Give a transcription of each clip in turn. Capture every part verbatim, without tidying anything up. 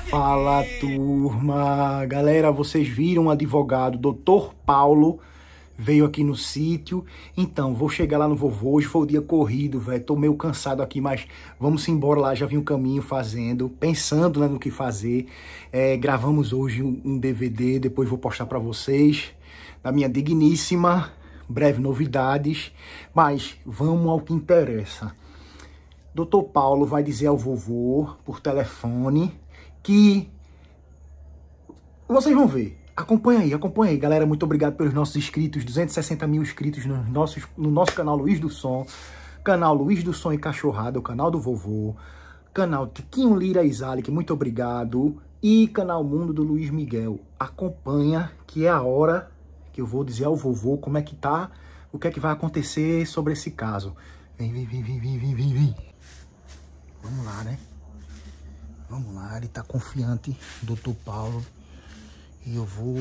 Fala, turma! Galera, vocês viram o advogado doutor Paulo veio aqui no sítio. Então, vou chegar lá no vovô. Hoje foi o dia corrido, velho. Tô meio cansado aqui, mas vamos embora lá. Já vi um caminho fazendo, pensando, né, no que fazer. É, gravamos hoje um, um D V D, depois vou postar pra vocês. Da minha digníssima, breve novidades. Mas vamos ao que interessa. doutor Paulo vai dizer ao vovô, por telefone, que vocês vão ver. Acompanha aí, acompanha aí, galera. Muito obrigado pelos nossos inscritos, duzentos e sessenta mil inscritos no, nossos, no nosso canal Luiz do Som, canal Luiz do Som e Cachorrada, o canal do vovô, canal Tiquinho Lira e Zalik, muito obrigado, e canal Mundo do Luiz Miguel. Acompanha, que é a hora que eu vou dizer ao vovô como é que tá, o que é que vai acontecer sobre esse caso. Vem, vem, vem, vem, vem, vem, vem, vem. Vamos lá, né? Vamos lá, ele tá confiante, doutor Paulo. E eu vou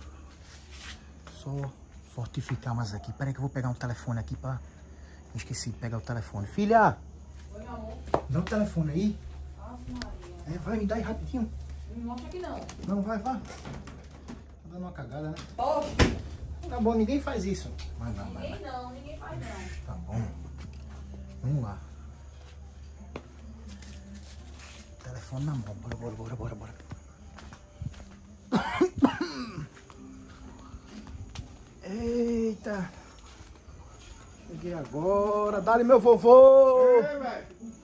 só fortificar mais aqui. Peraí que eu vou pegar um telefone aqui pra... Esqueci de pegar o telefone. Filha! Oi, meu amor. Dá o telefone aí. Ah, Maria. É, vai, me dá aí rapidinho. Não mostra aqui não. Não, vai, vai. Tá dando uma cagada, né? Poxa. Tá bom, ninguém faz isso. Vai, vai, vai. Ninguém não, ninguém faz não. Tá bom. Vamos lá. Telefone na mão. Bora, bora, bora, bora, bora. Eita. Cheguei agora. Dá-lhe meu vovô. Ei, velho.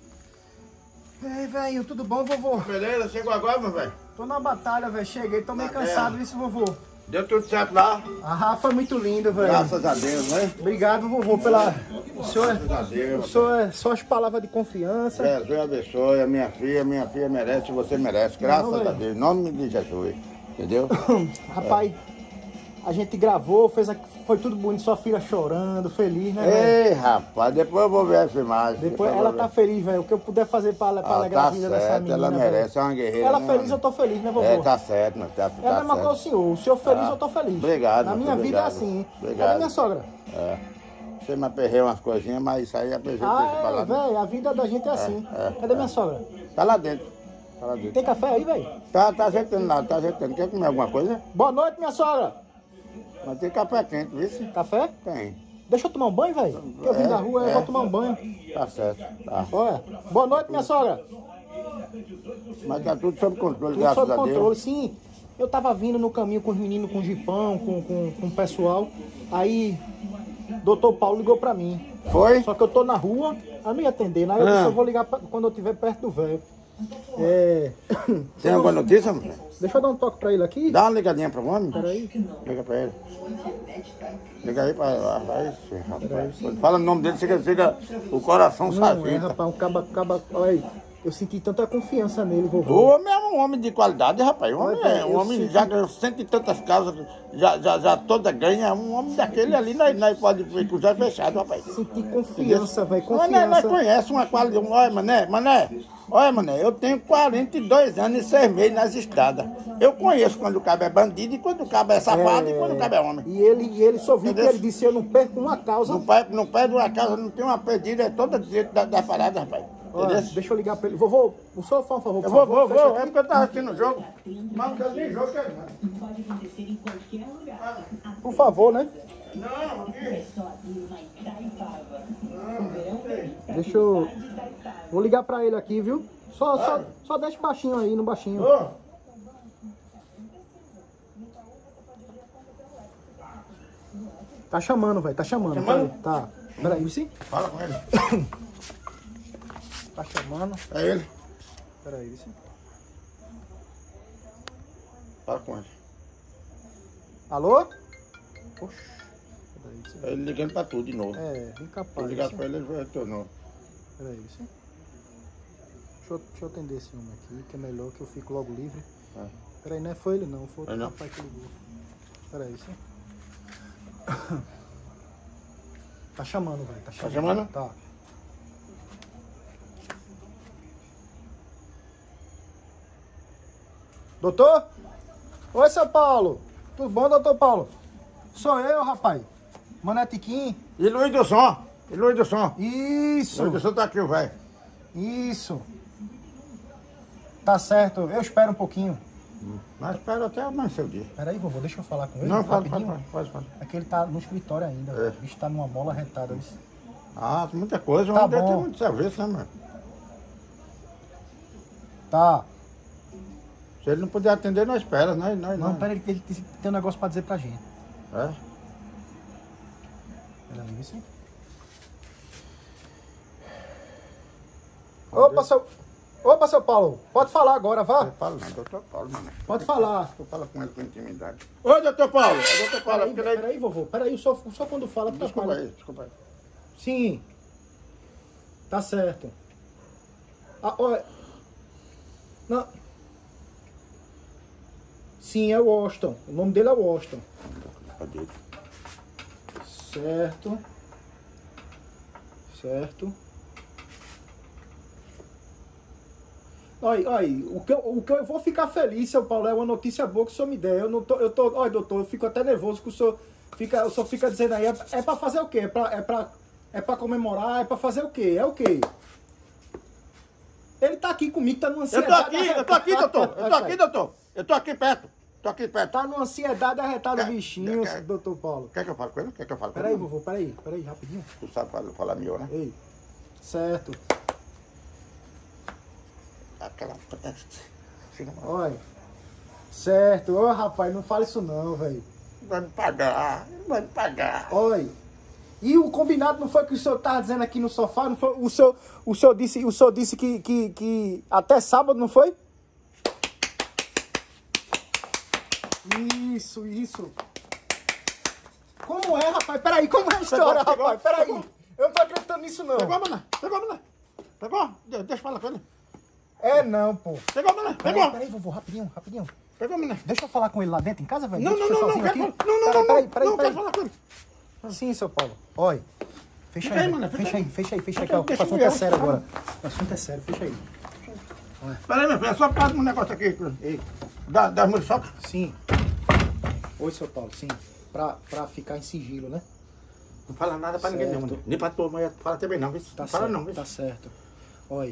Ei, velho. Tudo bom, vovô? Beleza, chegou agora, meu velho? Tô na batalha, velho. Cheguei. Tô meio Tá cansado bem. disso, vovô. Deu tudo certo lá? Ah, foi muito lindo, velho. Graças a Deus, né? Obrigado, vovô, pela... O senhor, Graças a Deus. o senhor é só as palavras de confiança. Jesus abençoe a minha filha, minha filha merece, você merece. Graças Não, a velho. Deus, em nome de Jesus. Entendeu? Rapaz, a gente gravou, fez a... foi tudo bonito, sua filha chorando, feliz, né, velho? Ei, rapaz, depois eu vou ver a filmagem. Depois eu ela vou tá ver. feliz, velho. O que eu puder fazer pra, pra Ah, alegrar tá a vida dessa certo, menina, ela velho. merece, é uma guerreira. Ela né, feliz, mano? eu tô feliz, né, vovô? É, tá certo, meu, tá, tá É a mesma coisa certo. o senhor. O senhor feliz, Ah, eu tô feliz. obrigado, Na meu, minha vida é obrigado. assim. Obrigado. Cadê minha sogra? É. Você me aperrei umas coisinhas, mas isso aí aperrei deixa pra Ah, lá. é, velho, a vida da gente é assim. é, Cadê é. minha sogra? Tá lá dentro. Tá lá dentro. Tem café aí, velho? Tá, tá ajeitando lá, tá ajeitando. Quer comer alguma coisa? Boa noite, minha sogra. Mas tem café quente, viu? Café? Tem. Deixa eu tomar um banho, velho. Eu vim É, da rua, eu é. vou tomar um banho. Tá certo, tá. Olha. Boa noite, minha sogra. Mas tá tudo sob controle, Tudo graças sob a controle, Deus. sim. Eu tava vindo no caminho com os meninos, com o Gipão, com, com, com o pessoal. Aí, doutor Paulo ligou pra mim. Foi? Só que eu tô na rua, eu não ia atender, né? Eu disse, Ah. eu vou ligar pra- quando eu estiver perto do velho. É... Tem alguma notícia, mano? Deixa eu dar um toque pra ele aqui. Dá uma ligadinha pro homem. Peraí. Liga pra ele. Liga aí pra rapaz. rapaz. Fala o nome dele, chega, chega o coração Não, é, sargento. rapaz, um caba, caba... Olha aí. Eu senti tanta confiança nele, O vovô. homem é um homem de qualidade, rapaz. O homem, Olha, é, o eu homem sinto- já ganhou cento e tantas casas, já, já, já toda ganha. Um homem daquele ali, nós, nós pode ir com os olhos fechados, rapaz. Senti confiança, velho, Mas nós, nós confiança. conhecemos uma qualidade. Olha, mané, mané. Olha, mané, eu tenho quarenta e dois anos e seis meses nas estradas. Eu conheço quando o cabo é bandido e quando o cabo é safado e quando o cabo é homem. E ele, e ele só viu que Entendeu? ele disse, eu não perco uma causa. Não perde, não perde uma casa, não tem uma perdida, é toda dentro da, da parada, rapaz. Olha, Entendeu? deixa eu ligar pra ele. Vovô, o senhor faz um favor, por Eu vou, favor, vou, fecha vou, aqui. é porque eu tava assistindo o jogo. Mas não quero nem jogo, quero nada. Pode acontecer em qualquer lugar. Por favor, né? Não, aqui. Só ir lá em Itaipava. O verão vem pra Deixa eu... cidade de Itaipava. Vou ligar pra ele aqui, viu? Só, só, só deixa baixinho aí, no baixinho. Ô, Tá chamando, velho, tá chamando. Chamando? Peraí, tá. Peraí, sim? fala com ele. Tá chamando. É ele. Peraí, sim. Fala com ele. Alô? Poxa. Peraí, sim. É ele ligando pra tudo de novo. É, bem Se capaz. eu ligar sim. pra ele, ele retornou. Peraí, sim. Deixa eu, deixa eu atender esse homem aqui, que é melhor que eu fico logo livre. É. Peraí, não é foi ele não, foi É outro não? rapaz que ligou. Peraí, sim. Tá chamando, velho. Tá chamando. chamando? Tá. Doutor? Oi, seu Paulo. Tudo bom, doutor Paulo? Sou eu, rapaz. Mané Tiquinho. E Luiz do Som. E Luiz do Som. Isso. Luiz do Som tá aqui, o velho. Isso. Tá certo, eu espero um pouquinho. Mas espera até amanhecer o dia. Peraí, vovô, deixa eu falar com ele. Não, pode, rapidinho. pode, pode, pode. É que ele tá no escritório ainda. É. O bicho tá numa mola rentada. Isso. Ah, muita coisa. Tá Tá bom. Tem bom. muito serviço, né, mano? Tá. Se ele não puder atender, nós espera. Nós, nós, Não, nós. peraí, ele tem um negócio pra dizer pra gente. É? Peraí, isso. Opa, seu... Opa, seu Paulo, pode falar agora, vá. Eu falo não, doutor Paulo, mano. Pode falar. Eu falo com ele com intimidade. Ô, doutor Paulo! Doutor Paulo, Peraí, peraí. peraí, vovô, peraí, só, só quando fala que tá Desculpa falando. aí, desculpa aí. Sim. Tá certo. Ah, olha. Não. Sim, é o Washington. O nome dele é Washington. Cadê? Certo. Certo. Olha, olha, o que, eu, o que eu vou ficar feliz, seu Paulo, é uma notícia boa que o senhor me der. Eu não tô, eu tô, olha, doutor, eu fico até nervoso que o senhor fica, o senhor fica dizendo aí, é, é pra fazer o quê? É pra, é, pra, é pra comemorar? É pra fazer o quê? É o quê? Ele tá aqui comigo, tá numa Eu ansiedade. tô aqui, eu tô aqui, doutor. Eu tô aqui, doutor. Eu tô aqui perto. Tô aqui perto. Tá numa ansiedade arretada o Quer- bichinho, quer- doutor Paulo. Quer que eu fale com ele? Quer que eu fale com Peraí, ele? vovô, peraí, peraí, rapidinho. Tu sabe falar, falar meu, né? Ei, certo. Aquela peste. Fica mal. Olha. Certo. Ô, rapaz, não fala isso não, velho. Vai me pagar. Vai me pagar. Olha. E o combinado não foi que o senhor tava dizendo aqui no sofá? Não foi? O senhor, o senhor disse, o senhor disse que, que, que até sábado, não foi? Isso, isso. Como é, rapaz? Peraí, como é a história, Pegou, rapaz? pegou, Peraí. pegou. Eu não tô acreditando nisso, não. Pegou, mané? Pegou, mané? Pegou? De- Deixa eu falar com ele. É não, pô. Pegou, mané? Peraí, Pegou? peraí, vovô, rapidinho, rapidinho. Pegou, mané? Deixa eu falar com ele lá dentro, em casa, velho. Não, Deixa não, eu não, não, sozinho quero aqui. falar. Não, não, não, Peraí, não. peraí, Não, peraí. quero falar com ele. Sim, seu Paulo. Olha. Fecha Fica aí, aí, mano, fica fecha aí. aí, fecha aí, fecha aí, Fica que aí, o deixa assunto eu é ver. sério agora. O assunto é sério, fecha aí. Peraí, meu filho, é só por causa de um negócio aqui. Ei, Da, da muriçoca. sim. Oi, seu Paulo, sim. Pra, pra ficar em sigilo, né? Não fala nada pra ninguém, não, Certo. mano. Nem pra tua mãe, fala também não, viu? Tá Não fala certo, não, viu? tá certo. Olha.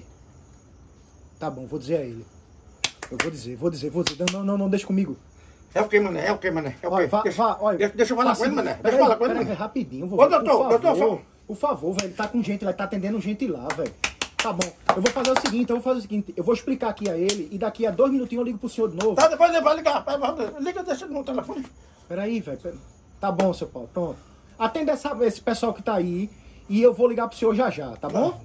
Tá bom, vou dizer a ele. Eu vou dizer, vou dizer, vou dizer. Não, não, não, não deixa comigo. É o que, mané? É o que, mané? É o Olha, que? vá, Deixa, vá, olha. deixa, deixa eu falar com ele, mané. Deixa Peraí, eu falar com ele, peraí, mané. velho, rapidinho, Ô, vovô. doutor, por doutor, favor, só- por favor, velho, ele tá com gente lá, ele tá atendendo gente lá, velho. Tá bom, eu vou fazer o seguinte, eu vou fazer o seguinte, eu vou explicar aqui a ele e daqui a dois minutinhos eu ligo pro senhor de novo. Tá, depois ele vai ligar. Vai, vai, liga, deixa no telefone. Peraí, velho. pera- Tá bom, seu Paulo, pronto. Atenda essa, esse pessoal que tá aí e eu vou ligar pro senhor já já, tá bom?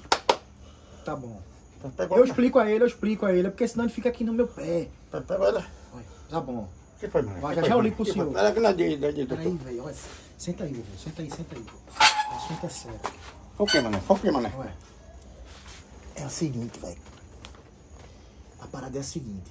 Tá bom. Tá, pegou, Eu né? explico a ele, eu explico a ele, porque senão ele fica aqui no meu pé. Tá, pegou ele. Olha, tá bom. O que foi, mané? Vai, Que já foi, já eu mané? ligo pro Que senhor. foi? Pera que não é de, de, de, Peraí, doutor. velho, olha. Senta aí, vovô, senta aí, senta aí. O assunto é sério. Foi o que, mané? Foi o que, mané? Ué, é o seguinte, velho. A parada é a seguinte.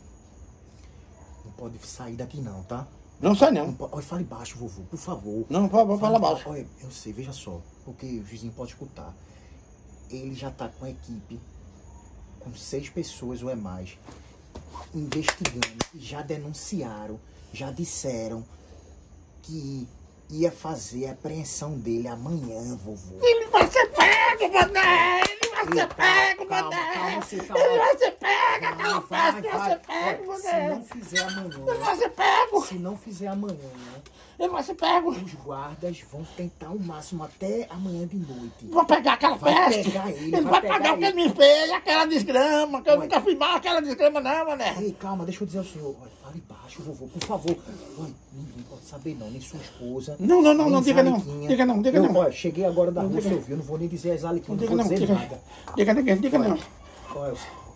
Não pode sair daqui não, tá? Não sei Não não. pode... Olha, fale baixo, vovô, por favor. Não, vou, vou falar Fala- baixo. Olha, eu sei, veja só. Porque o vizinho pode escutar. Ele já tá com a equipe, com seis pessoas ou é mais, investigando. E já denunciaram, já disseram que ia fazer a apreensão dele amanhã, vovô. Ele vai ser pego, mané! Ele vai ser pego, Calma, mané! calma, você tá- Ele vai ser pego! Vai, Aquela vai, festa vai vai. ser pego, Olha, se mané! não fizer Ele vai amanhã, ser pego! se não fizer amanhã, Ele vai ser pego! os guardas vão tentar o máximo até amanhã de noite. Vou pegar aquela Vai festa! pegar ele, Ele vai vai pegar pagar o que ele. ele me fez, aquela desgrama, que eu Olha. nunca fiz mal aquela desgrama não, mané! Ei, calma, deixa eu dizer ao senhor. Olha, fale baixo, vovô, por favor. Olha, ninguém pode saber não, nem sua esposa. Não, não, não, nem não, diga não. Zaliquinha. Diga não, diga eu, não. Olha, cheguei agora da Não, rua, diga você não. ouviu, não vou nem dizer as Zaliquinha, não Diga vou não, dizer diga, nada. diga, diga, diga não. Olha,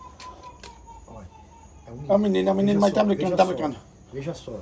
olha, é um É o menino, é o menino, Veja mas só, tá brincando, veja tá só, brincando. Veja só.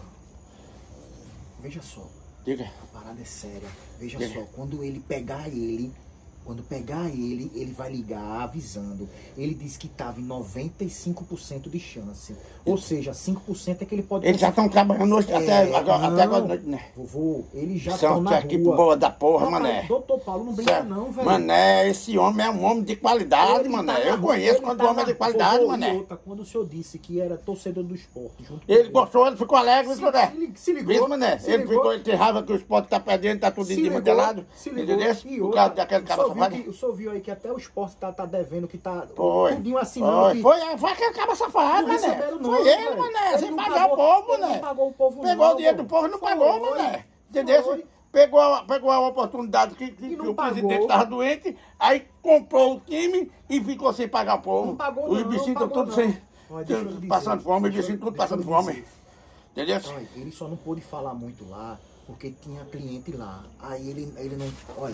Veja só. Diga. A parada é séria. Veja Diga. só, quando ele pegar ele, quando pegar ele, ele vai ligar avisando. Ele disse que estava em noventa e cinco por cento de chance. Ou seja, cinco por cento é que ele pode... Eles já estão trabalhando hoje, até É, agora, não, até agora, noite, né? Vovô, eles já São estão na que rua. equipe boa da porra, Rapaz, mané. doutor Paulo, não brinca Certo. não, velho. Mané, esse homem é um homem de qualidade, Ele mané. tá na Eu rua, conheço ele quando tá o homem é na- de qualidade, Vovô, e mané. outra, quando o senhor disse que era torcedor do esporte, junto com Ele gostou, ele ficou alegre, Se- mané. se- se ligou, Isso, mané. se ele ligou. ficou, ele tem raiva que o esporte tá perdendo, tá tudo Se de ligou, de lado. se ligou. Entendeu? E Por outra, causa daquele cara só senhor viu, que, o senhor viu aí que até o esporte tá, tá devendo, que tá Foi. tudinho assinando. Foi, Que... foi, foi que acaba safado, Não mané. receberam não, Foi ele, velho. mané, Ele sem não pagar pagou- o povo, ele mané. não pagou o povo Pegou não, o dinheiro pô. do povo e não Foi. pagou, mané. Entendeu? Foi. Pegou, a- pegou a oportunidade que, que, E que não o pagou. presidente estava doente, aí comprou o time e ficou sem pagar o povo. Não pagou Os não, bichinhos não estão pagou todos não. sem, Olha, deixa eu lhe dizer, passando fome, os deixa eu- bichinhos tudo deixa eu passando lhe fome. dizer. Entendeu? Olha, ele só não pôde falar muito lá, porque tinha cliente lá. Aí ele, ele não... Olha.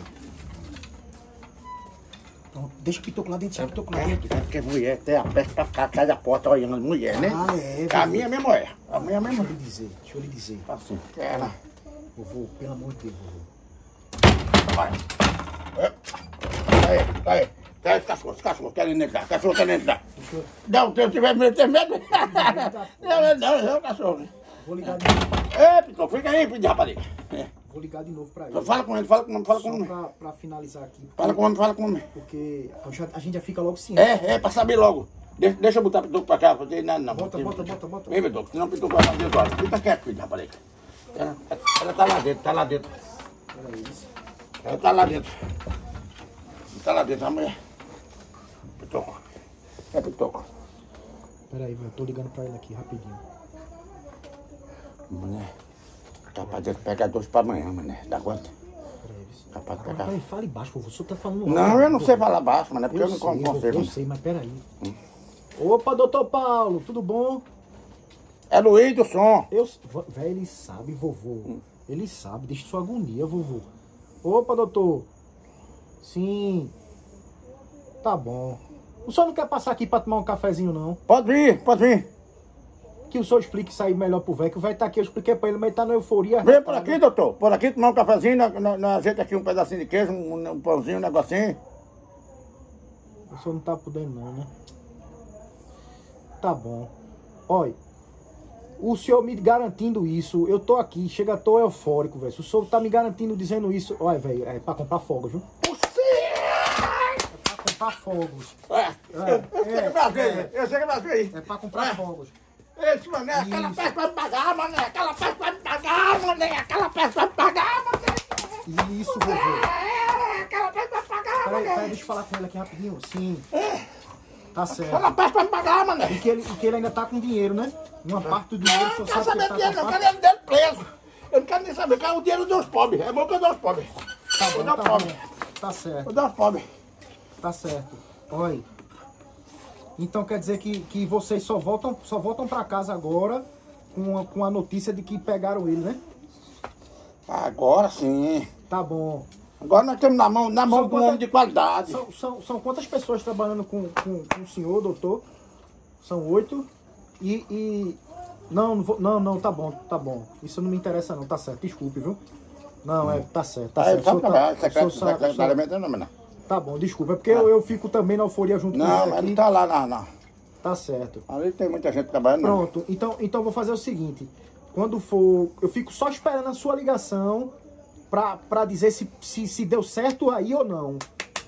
Pronto, deixa o pitoco lá dentro, deixa o pitoco lá dentro. É porque mulher tem a perna pra ficar atrás da porta olhando as mulheres, né? Ah, é, A vovô. minha mesmo é. A minha mesmo Deixa eu lhe dizer, deixa eu lhe dizer. é. Assim, ela. Vovô, pelo amor de Deus, vovô. Vai. É. Aí, aí. Aí, os cachorros, os cachorros querem entrar. Cachorro querem entrar. Deixa eu... Não, se eu tiver medo, tem medo. Não, não, não, cachorro. Vou ligar de novo, É, Piton, fica aí, filho de rapariga. É. vou ligar de novo pra ele. Só fala com ele, fala com ele, fala com Só ele. pra, pra finalizar aqui. Fala com ele, fala com ele. Porque a gente- a gente já fica logo ciente. É, é, pra saber logo. Deixa, deixa eu botar o Piton pra cá, porque não, não. Bota, tem- bota, bota, bota. Vem, Piton, senão o Piton vai fazer agora. Fica quieto, filho de rapariga. Ela, ela tá lá dentro, tá lá dentro. Olha isso. Ela tá lá dentro. Tá lá dentro, a mulher. Piton. É, Piton. Peraí, velho, eu tô ligando pra ele aqui rapidinho. Mulher, capaz de pegar dois pra amanhã, mané. Dá quanto? Peraí, isso. Capaz de Agora, pegar. peraí, fale baixo, vovô. O senhor tá falando Não, alto, eu não vovô. sei falar baixo, mané, porque eu, Eu não sei, como vovô, consigo. eu sei, mas peraí. Opa, doutor Paulo, tudo bom? É Luiz do som. Eu, velho, ele sabe, vovô. Ele sabe, deixa sua agonia, vovô. Opa, doutor. Sim. Tá bom. O senhor não quer passar aqui pra tomar um cafezinho, não? Pode vir, pode vir. Que o senhor explique isso aí melhor pro velho, que o velho tá aqui, eu expliquei pra ele, mas ele tá na euforia. Vem por aqui, doutor. Por aqui, tomar um cafezinho, nós, nós, nós ajeita aqui um pedacinho de queijo, um, um pãozinho, um negocinho. O senhor não tá podendo não, né? Tá bom. Olha, o senhor me garantindo isso, eu tô aqui, chega, tô eufórico, velho. Se o senhor tá me garantindo, dizendo isso... Olha, velho, é pra comprar fogos, viu? É pra comprar fogos. É, eu, eu sei que vai ver, eu sei que vai ver aí. É pra comprar fogos. Esse, mané, aquela Isso. peça vai me pagar, mané, aquela peça vai me pagar, mané, aquela peça vai me pagar, mané. Isso, vovô. É, aquela peça vai me pagar, Peraí, mané. peraí, deixa eu falar com ele aqui rapidinho. Sim. Tá Aquela certo. peça vai me pagar, mané. E que ele, e que ele ainda tá com dinheiro, né? Uma parte do dinheiro, o Não, senhor não quero sabe que saber ele dinheiro, tá não, com quero parte. ele dele preso. Eu não quero nem saber, quero o dinheiro dos pobres. É bom que eu dou aos pobres. Tá bom, Eu dou aos tá pobres. bom. Tá certo. Eu dou aos pobres. Tá certo. Oi. Então quer dizer que, que vocês só voltam, só voltam pra casa agora com a, com a notícia de que pegaram ele, né? Agora sim. Tá bom. Agora nós temos na mão, na mão São de um quantas- homem de qualidade. São, são, são quantas pessoas trabalhando com, com, com o senhor, doutor? São oito. E. e... Não, não, vou, não, não, tá bom, tá bom. Isso não me interessa não, tá certo. Desculpe, viu? Não, é, tá certo, tá Aí, certo. só O senhor pra tá- o secreto, senhor sabe- o senhor- secretariamente não, não. Tá bom, desculpa. É porque eu, eu fico também na euforia junto com Não, ele mas aqui. não tá lá, não, não. Tá certo. Ali tem muita gente trabalhando. não. Pronto, então, então eu vou fazer o seguinte. Quando for, eu fico só esperando a sua ligação pra, pra dizer se, se, se deu certo aí ou não.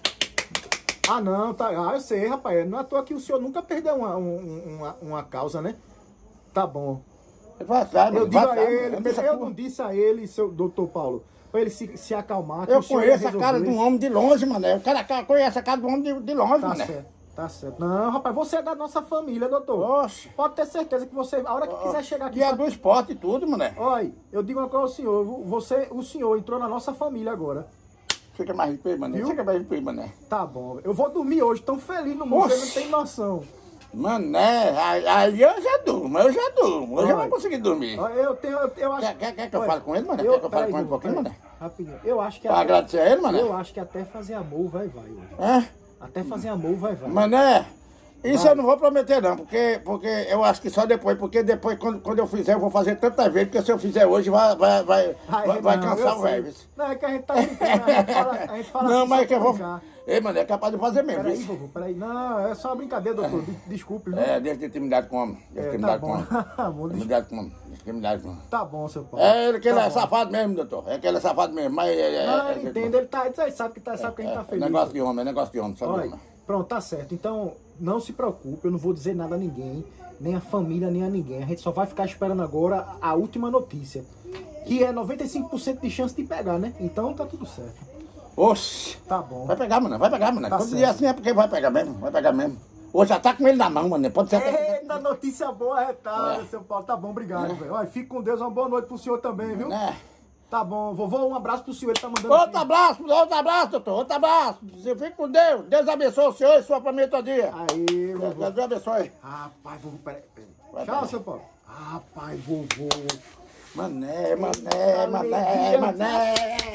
Ah, não, tá. Ah, eu sei, rapaz. Não é à toa que o senhor nunca perdeu uma, um- uma, uma causa, né? Tá bom. Vai, vai, Eu vai, digo a vai, ele, vai, deixa eu tu. não disse a ele, seu doutor Paulo, pra ele se, se acalmar. que Eu o senhor ia conheço a cara de resolver. um homem de longe, mané. O cara cara conhece a cara de um homem de, de longe, Tá mané. certo, tá certo. Não, rapaz, você é da nossa família, doutor. Oxe. Pode ter certeza que você, a hora que quiser chegar aqui... Que é do esporte e tudo, mané. Olha, eu digo uma coisa ao senhor, você, o senhor entrou na nossa família agora. Fica mais rico aí, mané. Viu? Fica mais rico aí, mané. Tá bom, eu vou dormir hoje, tão feliz no mundo, Oxi. você não tem noção. Mané, aí, aí eu já durmo, eu já durmo. Eu já Olha. vou conseguir dormir. Olha, Eu tenho, eu, eu acho... Quer, quer, quer que eu Olha, fale com ele, mané? eu- Quer que eu fale peraí, com ele um vovô, pouquinho, peraí. mané? Rapidinho, eu acho que Pra até, agradecer a ele, mané? eu acho que até fazer amor vai, vai hoje. Hã? Até fazer amor vai, vai. Mané, isso Vai. eu não vou prometer não, porque, porque eu acho que só depois, porque depois quando, quando eu fizer eu vou fazer tantas vezes, porque se eu fizer hoje vai, vai, vai, Ai, vai, vai não, cansar eu o sei. velho. Não, é que a gente tá brincando, a gente fala, a gente fala Não, assim mas só é que eu pra vou... brincar. Ei, mané, é capaz de fazer mesmo. Peraí, isso. vovô, peraí. Não, é só uma brincadeira, doutor. De- Desculpe, viu? É, deixa de intimidade com o homem. Deixa de É, tá intimidade com o bom. homem. Tá bom, deixa- Intimidade com o homem. Deixa de intimidade com o homem. Tá bom, seu Paulo. É ele que ele Tá é bom. safado mesmo, doutor. É que ele é safado mesmo, mas... É, é, Não, é, ele é, entende, ele tá, ele sabe que, tá, sabe que a gente tá é, feliz. negócio de homem, é negócio de homem, só de Olha, homem. pronto, tá certo. Então, não se preocupe, eu não vou dizer nada a ninguém, nem a família, nem a ninguém. A gente só vai ficar esperando agora a última notícia, que é noventa e cinco por cento de chance de pegar, né? Então tá tudo certo. Oxi. Tá bom. Vai pegar, mano, vai pegar, mano. Tá Quando certo. dizer assim é porque vai pegar mesmo, vai pegar mesmo. Hoje já tá com ele na mão, mano. Pode ser até... Eita, notícia boa, retada, É. seu Paulo. Tá bom, obrigado, velho. Olha, fique com Deus, uma boa noite pro senhor também, viu? Né? Tá bom. Vovô, um abraço pro senhor, ele tá mandando Outro aqui. abraço, outro abraço, doutor. Outro abraço. Você fica com Deus. Deus abençoe o senhor e sua família todo dia. Aí, vovô. Deus abençoe. Rapaz, vovô, peraí, peraí. Vai, Tchau, vai. seu Paulo. Rapaz, vovô. Mané, mané, mané, mané.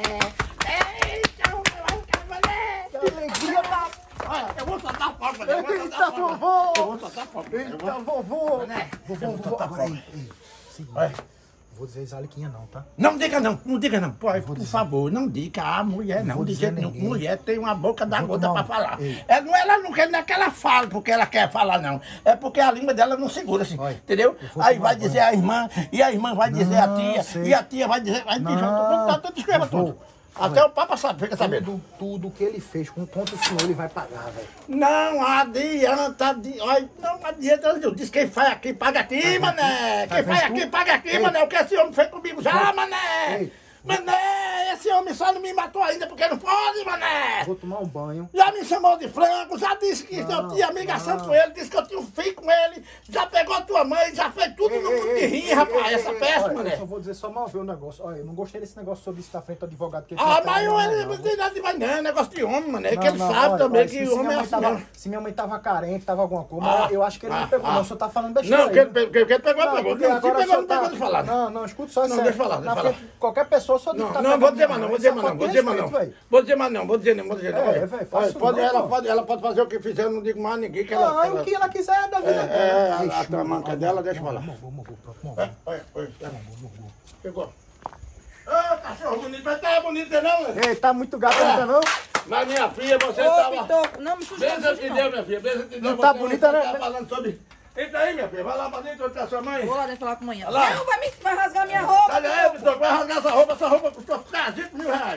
Eita, mané. Que alegria da... Olha, eu vou soltar a porta, eu vou soltar Eita, a porta. vovô. Eu vou soltar a porta. eu vou- Eita, vovô. Mané, Vovô, eu vou vovô. soltar a Agora aí. porta. Ei, seguinte. Olha. Vou dizer Isaliquinha não, tá? Não diga não, não diga não. Pô, por favor, não diga a mulher não. vou De dizer jeito nenhum. ninguém. Mulher tem uma boca da Vou gota tomar pra um- falar. Ei. É, não, ela não quer nem que ela fale porque ela quer falar, não. É porque a língua dela não segura, assim. Olha, entendeu? eu vou Aí tomar vai banho. dizer a irmã, e a irmã vai dizer a Não, tia, sei. e a tia vai dizer. Vai dizer, Não, tudo escreva vou. tudo. Até o Papa sabe, fica sabendo. Tudo, tudo que ele fez com contra o senhor, ele vai pagar, velho. Não adianta, adi... Olha, não adianta. Eu disse quem faz aqui, paga aqui, mané. tá Quem faz vendo aqui, tu? paga aqui, Ei. mané. O que esse homem fez comigo já, mané? Ei. Mané, esse homem só não me matou ainda porque não pode, mané. Vou tomar um banho. Já me chamou de frango, já disse que eu tinha amigação não. com ele, disse que eu tinha um filho com ele, já pegou a tua mãe, já fez tudo no mundo de rir, rapaz, essa peça, Olha, mané. eu só vou dizer só mal ver o negócio. Olha, eu não gostei desse negócio sobre isso da frente do advogado. Que ele Ah, tinha mas pego, eu, não, ele não, não tem nada demais, não, é negócio de homem, mané, que Não, ele não, sabe olha, também olha, que se- o se homem minha é mãe assim tava, mesmo. se minha mãe tava carente, tava alguma coisa, Ah, mas eu acho que ele ah, não pegou, ah. não. O senhor tá falando besteira. Não, que ele, aí, pe- que, que ele pegou, Não, pegou. porque Não, se agora pegou, só não pegou tá- de falar. Não, não, escuta só Não, isso. deixa eu falar, deixa eu falar. Qualquer pessoa só diz Não, que tá não, pegando vou dizer minha mais não, mãe. vou dizer Isso é mais não, vou falta dizer de mais não. respeito, velho. Vou dizer mais não, vou dizer não, vou dizer não. É, olha. velho, faça Olha, pode, não, ela, pô. pode, ela pode fazer o que fizer, eu não digo mais a ninguém que ela... Ah, ela- o que ela quiser da vida É, dela. é, a- a Ixi, tamanca mano, dela, deixa eu mano, falar. mano, mano, mano, mano, É, mano. olha, olha, tá. Pegou. Ô, cachorro bonito, mas tá bonito não, né? Ei, tá muito gato ainda não? Mas minha filha, você Ô, tava... Pitor, não me sujeira. Beijo que deu, minha filha, beijo que deu. Não tá você, bonita, você né? tá falando sobre... Entra aí, minha filha, vai lá pra dentro onde tá sua mãe. Vou lá dentro falar com a manhã. Olha lá. Não, vai, me, vai rasgar minha roupa. Olha aí, Vitor, vai rasgar essa roupa, essa roupa custou quase mil reais.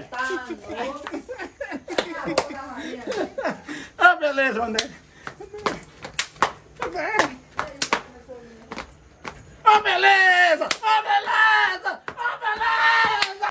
Ah, beleza, André. Ah, beleza! Ah, beleza!